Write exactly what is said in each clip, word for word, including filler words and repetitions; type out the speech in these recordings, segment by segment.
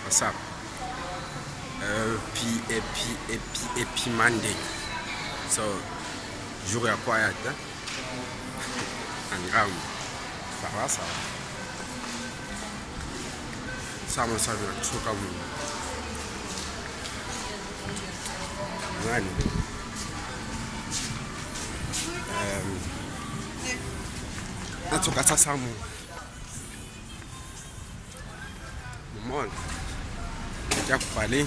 ça. Euh, puis, et puis, et puis, et puis, Monday. So, jour à quoi être, hein? En gramme. Ça va, ça va. Ça me sert de tout comme. Ouais. Euh. En tout cas, ça, ça me. Mol. Já falei.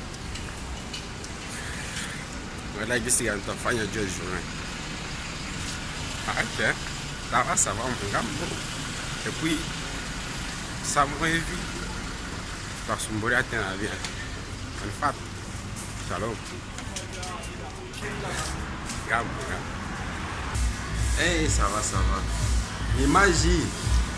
Voilà, que c'est un enfant de Dieu journée. Ah, ok. Ça va, ça va, mon gars. Et puis, ça m'a vu. Parce que je suis à vie. En fait, shalom. Regarde, regarde. Hey, ça va, ça va. Imagine.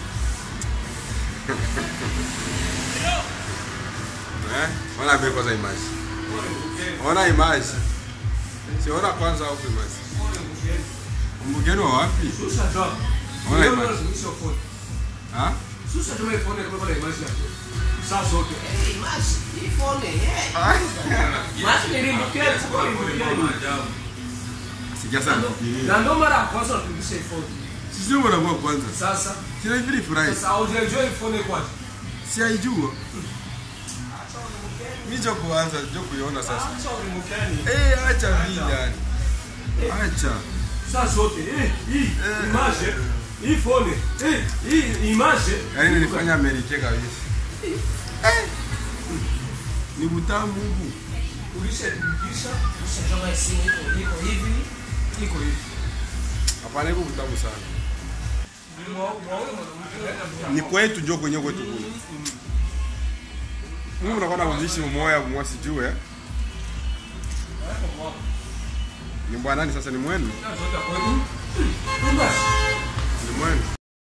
Eh? Ona bem com a imagem. Ona a imagem. Se ona kwanza wapi imagem. Mbugeni wa wapi? Ona imagem. Ah? Susa tu me phone kwa imagem yako. Sasa zote. Eh, imagem. Hii phone eh. Imagem ni mbugeni, sio mbugeni. Sijasa mbugeni. Na ndo mara kwanza tulisha phone. Sisi ndo mara kwanza. Sasa. Kila hivi furahi. Sasa audio phone kwa. Si haijua. Mijo kuanza, jo kuiona sasa. Eh, acha vile yani. Acha. Sasa zote, eh, hii image, hii phone, eh, hii image. Yaani nilifanya Amerika kabisa. Eh. Ni butamu huku. Ulishatikisha, ushajua simu iko iko hivi, iko hivi. Hapana, iko butamu sana. Ni kwetu ndio kwenye kwetu. Mungu unakuwa na uzishi mmoja mmoja sijue. Ni bwana nani sasa ni mwenu? Ni mwenu.